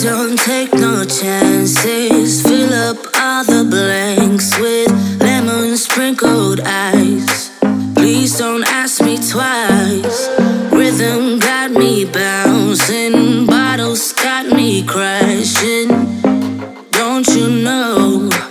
don't take no chances. Fill up all the blanks with lemon sprinkled ice. Please don't ask me twice. Rhythm got me bouncing, bottles got me crashing. Don't you know